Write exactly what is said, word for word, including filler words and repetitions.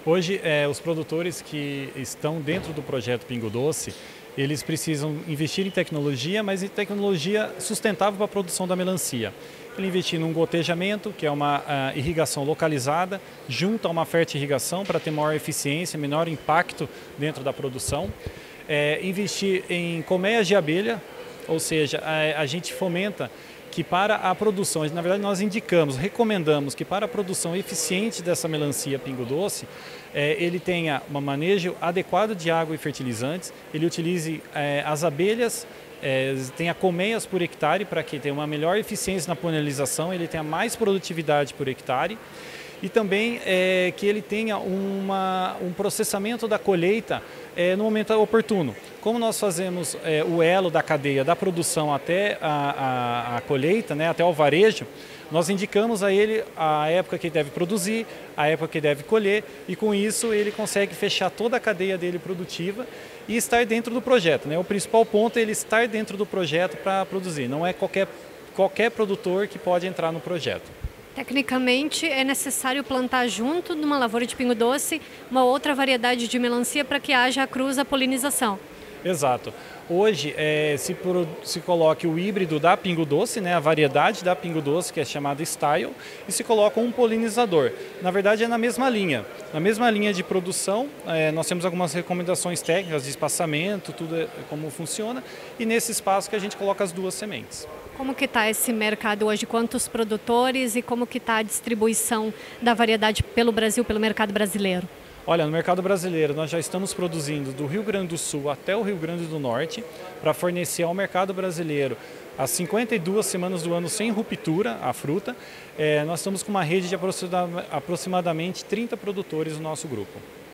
Hoje, é, os produtores que estão dentro do projeto Pingo Doce, eles precisam investir em tecnologia, mas em tecnologia sustentável para a produção da melancia. Ele investir num gotejamento, que é uma uh, irrigação localizada, junto a uma fertirrigação para ter maior eficiência, menor impacto dentro da produção. É, investir em colmeias de abelha, ou seja, a, a gente fomenta que para a produção, na verdade nós indicamos, recomendamos que para a produção eficiente dessa melancia Pingo Doce, é, ele tenha um manejo adequado de água e fertilizantes, ele utilize é, as abelhas, é, tenha colmeias por hectare para que tenha uma melhor eficiência na polinização, ele tenha mais produtividade por hectare e também é, que ele tenha uma, um processamento da colheita é, no momento oportuno. Como nós fazemos é, o elo da cadeia da produção até a, a, a colheita, né, até o varejo, nós indicamos a ele a época que ele deve produzir, a época que ele deve colher e com isso ele consegue fechar toda a cadeia dele produtiva e estar dentro do projeto, né? O principal ponto é ele estar dentro do projeto para produzir, não é qualquer, qualquer produtor que pode entrar no projeto. Tecnicamente, é necessário plantar junto numa lavoura de pingo doce uma outra variedade de melancia para que haja a cruza polinização. Exato. Hoje é, se, pro, se coloca o híbrido da Pingo Doce, né, a variedade da Pingo Doce, que é chamada Style, e se coloca um polinizador. Na verdade é na mesma linha. Na mesma linha de produção, é, nós temos algumas recomendações técnicas de espaçamento, tudo é, como funciona, e nesse espaço que a gente coloca as duas sementes. Como que está esse mercado hoje? Quantos produtores e como que está a distribuição da variedade pelo Brasil, pelo mercado brasileiro? Olha, no mercado brasileiro nós já estamos produzindo do Rio Grande do Sul até o Rio Grande do Norte para fornecer ao mercado brasileiro as cinquenta e duas semanas do ano sem ruptura a fruta. É, nós estamos com uma rede de aproximadamente trinta produtores no nosso grupo.